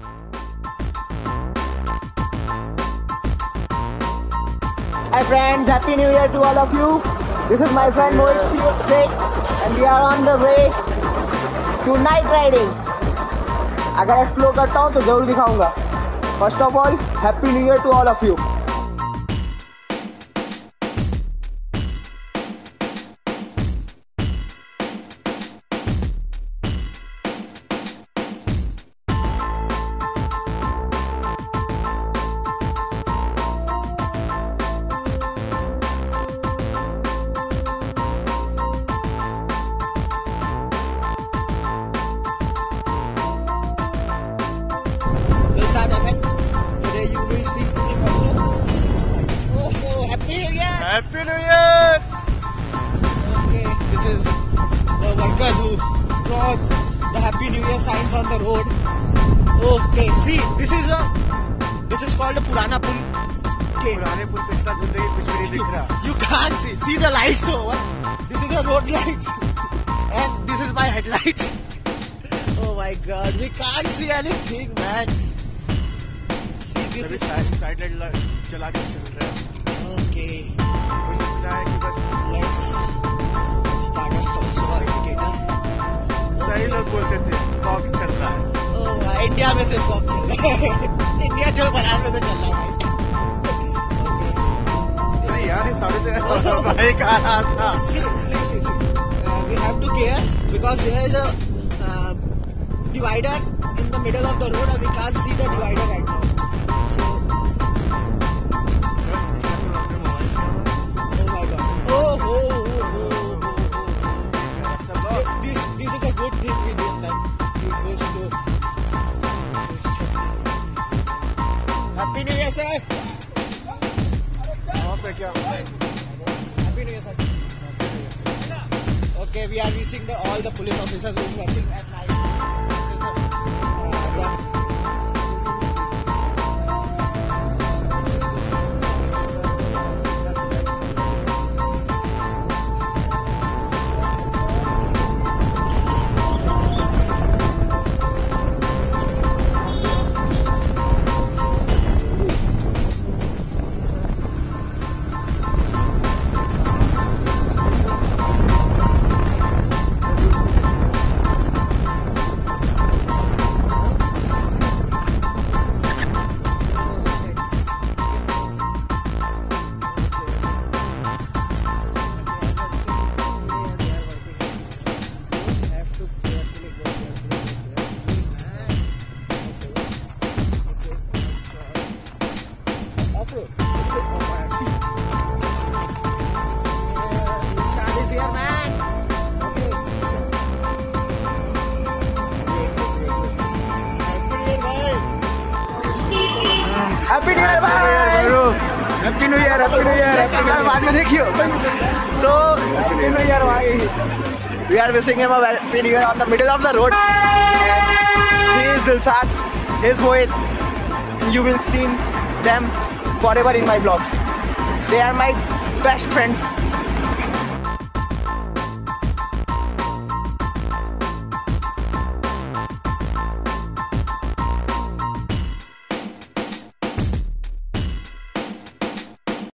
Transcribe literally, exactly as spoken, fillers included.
Hi friends, Happy New Year to all of you. This is my friend Mohit Sheikh and we are on the way to night riding. अगर explore करता हूँ तो जरूर दिखाऊंगा. First of all, Happy New Year to all of you. Today you will see him also. Oh, oh, Happy New Year! Happy New Year! Okay, this is the workers who brought the Happy New Year signs on the road. Okay, see, this is a this is called a Purana Pul. Okay. पुराने पुल पे इतना जिंदगी कुछ भी नहीं दिख रहा. You can't see. See the lights over. This is a road lights, and this is my headlights. Oh my God, we can't see anything, man. सभी साइड लाइट चला के चल रहा है. Okay. मुझे लगता है कि बस Let's start us also our indicator. सही लोग बोलते थे फॉग चल रहा है. Oh, इंडिया में सिर्फ फॉग चल रहा है. इंडिया जो बनारस में तो चल रहा है. नहीं यार, ये सामने से बाइक आ रहा था. See, see, see, see. Uh, we have to care because there is a uh, divider in the middle of the road and we can't see the divider right now. Happy New Year, sir! Happy New Year, sir. Okay, we are reaching the, all the police officers who are working at night. Happy New Year, bhai! Happy New Year, Happy New Year, Happy New Year. बाद में देखियो. So, Happy New Year, bhai. We are wishing him a Happy New Year on the middle of the road. And he is Dilshad, he is Mohit. You will see them forever in my vlogs. They are my best friends.